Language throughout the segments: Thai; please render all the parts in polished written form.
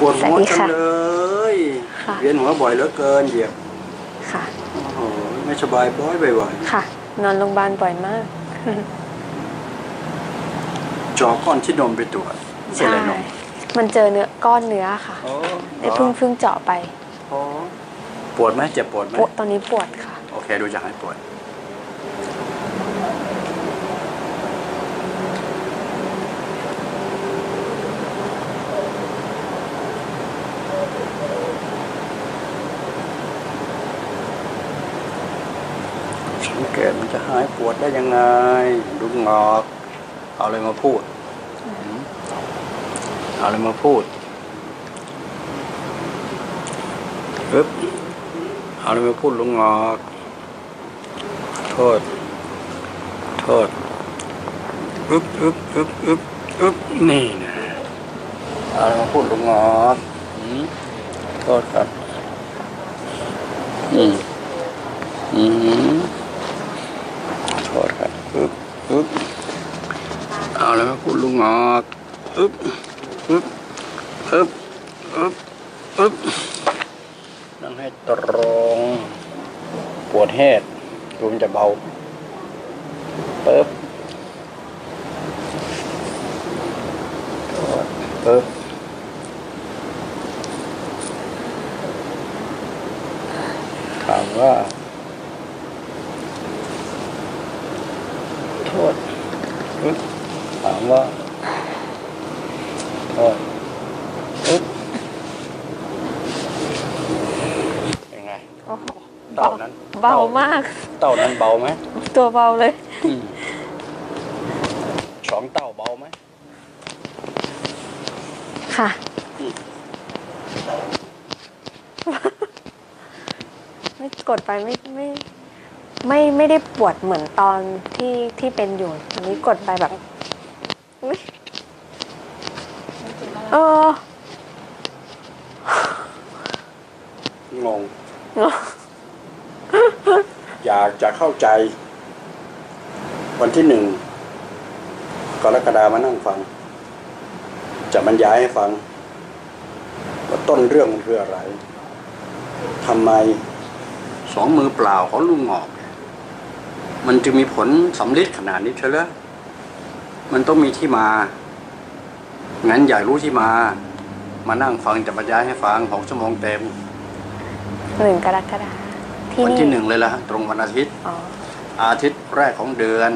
ปวดหัวจังเลยเวียนหัวบ่อยเหลือเกินเหยียบค่ะโอ้โหไม่สบายบ่อยค่ะนอนโรงพยาบาลบ่อยมากจอก้อนที่นมไปตรวจใช่มันเจอก้อนเนื้อค่ะได้เพิ่งเจาะไปปวดไหมเจ็บปวดไหมตอนนี้ปวดค่ะโอเคดูจะหายปวดสังเกตมันจะหายปวดได้ยังไงดูงอกเอาอะไรมาพูดเอาอะไรมาพูดปึ๊บเอาอะไรมาพูดลุงงอกโทษอึ๊บนี่นะเอาอะไรมาพูดลุงงอกโทษครับโทษครับอึ๊บเอาอะไรมาพูดลุงงอกอึ๊บนั่งให้ตรงปวดแหดดูมันจะเบาปึ๊บถามว่าโทษถามว่าโทษเป็นไงเต่านั้นเบามากเต่านั้นเบาไหมตัวเบาเลย 2 เต่าเบาไหมค่ะไม่กดไปไม่ได้ปวดเหมือนตอนที่เป็นอยู่อันนี้กดไปแบบงงอยากจะเข้าใจวันที่1 กรกฎาคมมานั่งฟังจะบรรยายให้ฟังว่าต้นเรื่องมันคืออะไรทำไม2 มือเปล่าของลุงงอกมันจึงมีผลสำลิดขนาดนี้เชียวเหรอมันต้องมีที่มางั้นอยากรู้ที่มานั่งฟังจะบรรยายให้ฟัง6 ชั่วโมงเต็ม 1 กรกฎาคมวันที่1เลยล่ะตรงวันอาทิตย์อาทิตย์แรกของเดือน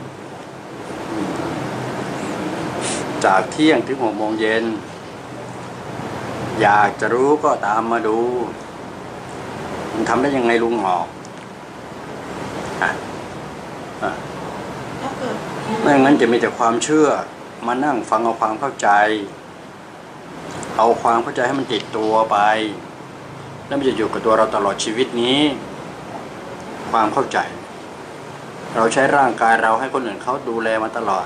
จากเที่ยงถึง6 โมงเย็นอยากจะรู้ก็ตามมาดูมันทำได้ยังไงลุงงอกไม่งั้นจะมีแต่ความเชื่อมานั่งฟังเอาความเข้าใจให้มันติดตัวไปแล้วมันจะอยู่กับตัวเราตลอดชีวิตนี้ความเข้าใจเราใช้ร่างกายเราให้คนอื่นเขาดูแลมาตลอด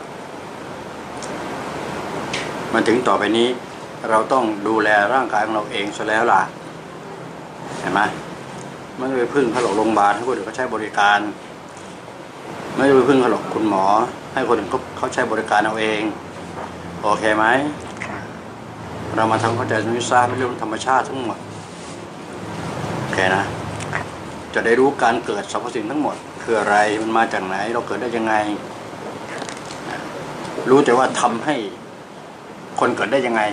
มันถึงต่อไปนี้เราต้องดูแลร่างกายของเราเองซะแล้วล่ะเห็นไหมไม่ได้ไปพึ่งเขาหรอกโรงพยาบาลให้คนอื่นเขาใช้บริการไม่ได้ไปพึ่งเขาหรอกคุณหมอให้คนอื่นเขาใช้บริการเอาเองโอเคไหมเรามาทำเข้าใจวิชาเรื่องธรรมชาติทั้งหมดโอเคนะจะได้รู้การเกิดสรรพสิ่งทั้งหมดคืออะไรมันมาจากไหนเราเกิดได้ยังไงรู้แต่ว่าทำให้คนเกิดได้ยังไง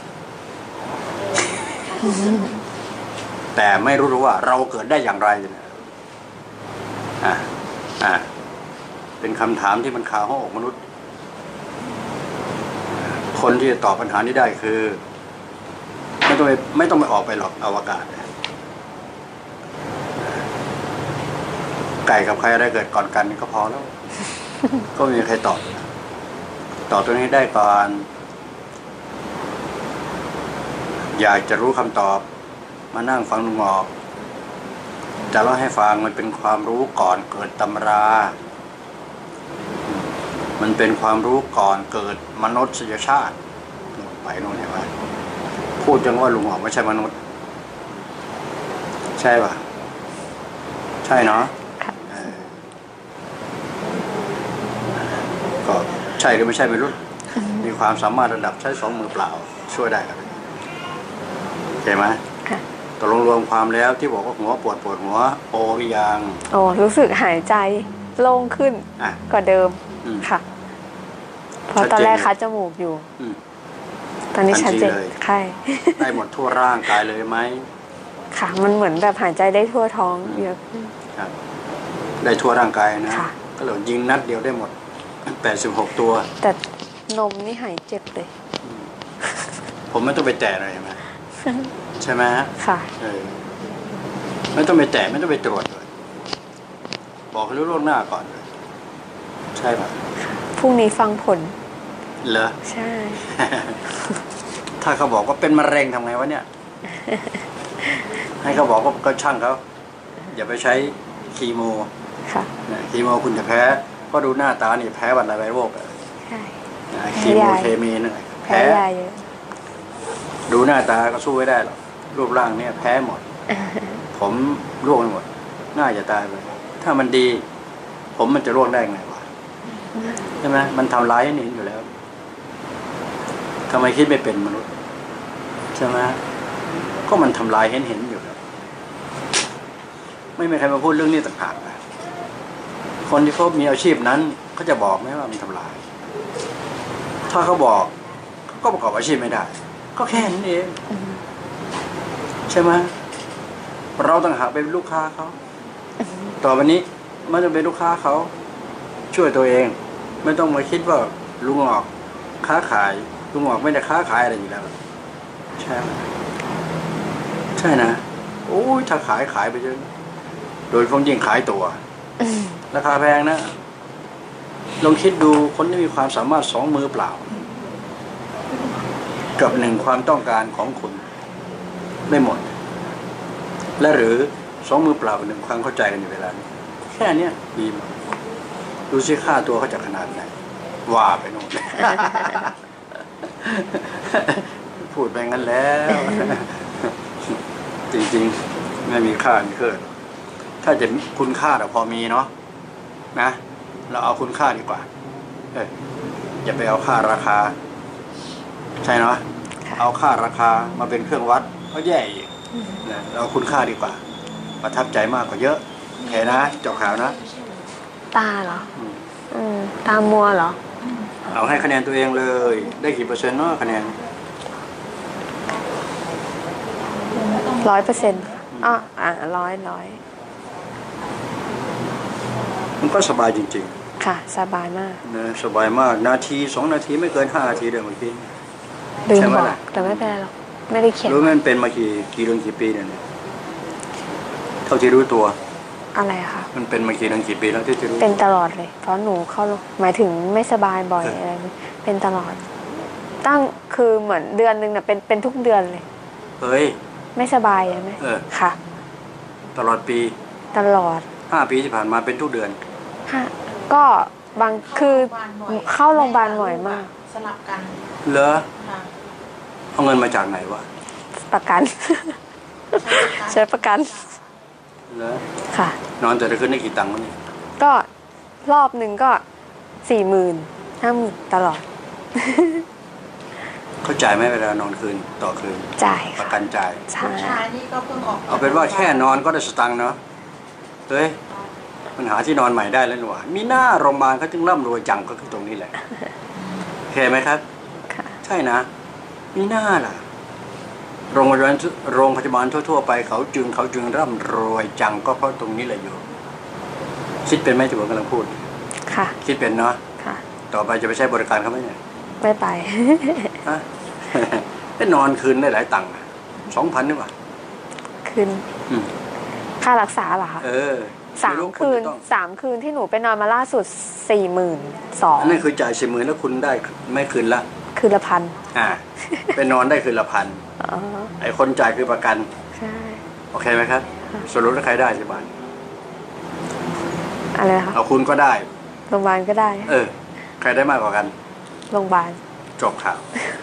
แต่ไม่รู้ว่าเราเกิดได้อย่างไรเป็นคำถามที่มันคาหัวอกมนุษย์คนที่จะตอบปัญหานี้ได้คือไม่ต้องไปออกไปหรอกอวกาศไก่กับใครอะไรเกิดก่อนกันก็พอแล้วก็ไม่มีใครตอบตัวนี้ได้ก่อนอยากจะรู้คำตอบมานั่งฟังลุงงอกจะเล่าให้ฟังมันเป็นความรู้ก่อนเกิดตำรามันเป็นความรู้ก่อนเกิดมนุษยชาติไปโน่นเห็นไหมพูดจังว่าลุงงอกไม่ใช่มนุษย์ใช่ป่ะใช่เนาะก็ใช่หรือไม่ใช่ไม่รู้มีความสามารถระดับใช้2 มือเปล่าช่วยได้ครับเข้าไหมตกลงรวมความแล้วที่บอกว่าหัวปวดหัวโอหรือยังโอ้รู้สึกหายใจโล่งขึ้นกว่าเดิมค่ะเพราะตอนแรกคัดจมูกอยู่ตอนนี้ชัดเจนใช่ได้หมดทั่วร่างกายเลยไหมค่ะมันเหมือนแบบหายใจได้ทั่วท้องเยอะครับได้ทั่วร่างกายนะก็เลยยิงนัดเดียวได้หมด86ตัวแต่นมนี่หายเจ็บเลยผมไม่ต้องไปแตะเลยไหมใช่ไหมค่ะไม่ต้องไปแตะไม่ต้องไปตรวจเลยบอกให้รู้ล่วงหน้าก่อนเลยใช่ป่ะพรุ่งนี้ฟังผลเหรอใช่ถ้าเขาบอกว่าเป็นมะเร็งทำไงวะเนี่ยให้เขาบอกก็ช่างเขาอย่าไปใช้คีโมค่ะคีโมคุณจะแพ้ก็ดูหน้าตานี่แพ้วันอะไรโรคใช่คีโมเคมีนึงแพ้ยาเยอะดูหน้าตาก็สู้ไม่ได้หรอกรูปร่างเนี่ยแพ้หมดผมร่วงไปหมดน่าจะตายไปถ้ามันดีผมมันจะร่วงได้ไงวะใช่ไหมมันทำร้ายนี่อยู่แล้วทำไมคิดไม่เป็นมนุษย์ใช่ไหมก็มันทำลายเห็นอยู่แล้วไม่มีใครมาพูดเรื่องนี้ต่างหากคนที่เขามีอาชีพนั้นเขาจะบอกไหมว่ามันทำลายถ้าเขาบอกก็ประกอบอาชีพไม่ได้ก็แค่นั้นเองใช่ไหมเราต่างหากเป็นลูกค้าเขาต่อวันนี้ไม่ต้องเป็นลูกค้าเขาช่วยตัวเองไม่ต้องมาคิดว่าลุงออกค้าขายลุงออกไม่ได้ค้าขายอะไรอยู่แล้วใช่ใช่นะโอ้ยถ้าขายไปเยอะโดยคนยิ่งขายตัวราคาแพงนะลองคิดดูคนที่มีความสามารถ2 มือเปล่ากับ1ความต้องการของคุณไม่หมดและหรือ2 มือเปล่ากับ1ความเข้าใจกันอยู่เวลานี้แค่นี้ดีหมดดูสิค่าตัวเขาจะขนาดไหนว่าไปโน่นพูดไปงั้นแล้วจริงๆไม่มีค่าเกินถ้าจะคุณค่าแต่พอมีเนาะนะเราเอาคุณค่าดีกว่าอย่าไปเอาค่าราคาใช่เนาะเอาค่าราคามาเป็นเครื่องวัดก็แย่อีกเราคุณค่าดีกว่าประทับใจมากกว่าเยอะเห็นนะจบข่าวนะตาเหรอตามัวเหรอเอาให้คะแนนตัวเองเลยได้กี่เปอร์เซ็นต์เนาะคะแนน 100%ร้อยมันก็สบายจริงๆค่ะสบายมากนะสบายมากนาที2 นาทีไม่เกิน5 นาทีเดี๋ยวเมื่อกี้ลืมบอกแต่ไม่เป็นไรหรอกไม่ได้เขียนรู้มันเป็นมากี่เดือนกี่ปีเนี่ยเท่าที่รู้ตัวอะไรคะมันเป็นมากี่เดือนกี่ปีแล้วที่รู้เป็นตลอดเลยเพราะหนูเข้าหมายถึงไม่สบายบ่อยอะไรเป็นตลอดตั้งคือเหมือนเดือนนึงน่ะเป็นทุกเดือนเลยเฮ้ยไม่สบายไหมค่ะตลอดปีตลอด 5 ปีที่ผ่านมาเป็นทุกเดือนก็บางคือเข้าโรงพยาบาลบ่อยมากสลับกันเหรอเอาเงินมาจากไหนวะประกันใช้ประกันเหรอค่ะนอนแต่ละคืนได้กี่ตังค์วะเนี่ยก็รอบหนึ่งก็40,000 50,000ตลอดเขาจ่ายไหมเวลานอนคืนต่อคืนจ่ายประกันจ่ายใช่นี่ก็เพิ่งออกเอาเป็นว่าแค่นอนก็ได้สตังค์เนาะเฮ้ยมันหาที่นอนใหม่ได้แล้วหนูมีหน้าโรงพยาบาลเขาจึงร่ำรวยจังก็คือตรงนี้แหละเห็นไหมครับใช่นะมีหน้าล่ะโรงพยาบาลทั่วๆไปเขาจึงร่ำรวยจังก็เพราะตรงนี้แหละอยู่คิดเป็นไหมที่ผมกำลังพูดค่ะคิดเป็นเนาะค่ะต่อไปจะไปใช้บริการเขาไหมเนี่ยไม่ไปได้นอนคืนได้หลายตังค์2,000นี่หว่าคืนค่ารักษาเหรอคะ3 คืนที่หนูไปนอนมาล่าสุด42,000 นั่นคือจ่าย40,000แล้วคุณได้ไม่คืนละคืนละ1,000 ไปนอนได้คืนละ1,000ไอ้คนจ่ายคือประกันใช่โอเคไหมครับสรุปแล้วใครได้สิบาทอะไรคะเอาคุณก็ได้โรงพยาบาลก็ได้ใครได้มากกว่ากันโรงพยาบาลจบข่าว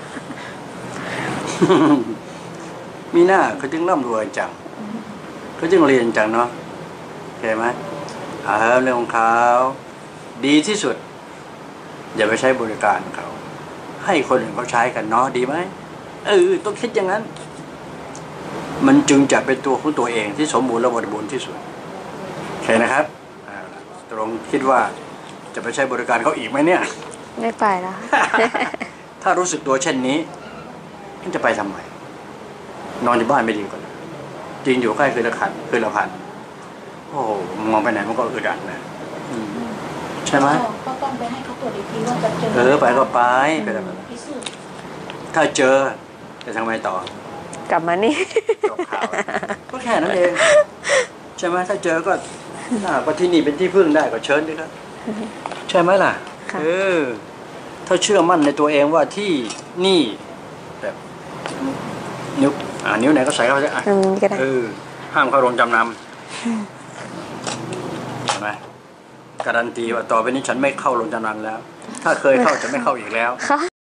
มีหน้าเขาจึงร่ำรวยจังเขาจึงเรียนจังเนาะเห็นไหมเรื่องของเขาดีที่สุดอย่าไปใช้บริการเขาให้คนอื่นเขาใช้กันเนาะดีไหมต้องคิดอย่างนั้นมันจึงจะเป็นตัวของตัวเองที่สมบูรณ์และบริบูรณ์ที่สุดโอเคนะครับตรงคิดว่าจะไปใช้บริการเขาอีกไหมเนี่ยไม่ไปแล้วถ้ารู้สึกตัวเช่นนี้มันจะไปทำไมนอนอยู่บ้านไม่ดีกว่าจริงอยู่ใกล้คืนละพันโอ้โหมองไปไหนมันก็อึดอัดนะใช่ไหมก็ต้องไปให้เขาตรวจอีกทีว่าจะเจอไปก็ไปพิสูจน์ถ้าเจอจะทำไงต่อกลับมานี่จบข่าวก็แค่นั้นเองใช่ไหมถ้าเจอก็ที่นี่เป็นที่พึ่งได้ก็เชิญดิครับใช่ไหมล่ะถ้าเชื่อมั่นในตัวเองว่าที่นี่แบบนิ้วไหนก็ใส่เข้าไปได้ห้ามเข้าโรงจำนำใช่ไหมการันตีว่าต่อไปนี้ฉันไม่เข้าโรงจำนำแล้วถ้าเคยเข้าจะไม่เข้าอีกแล้ว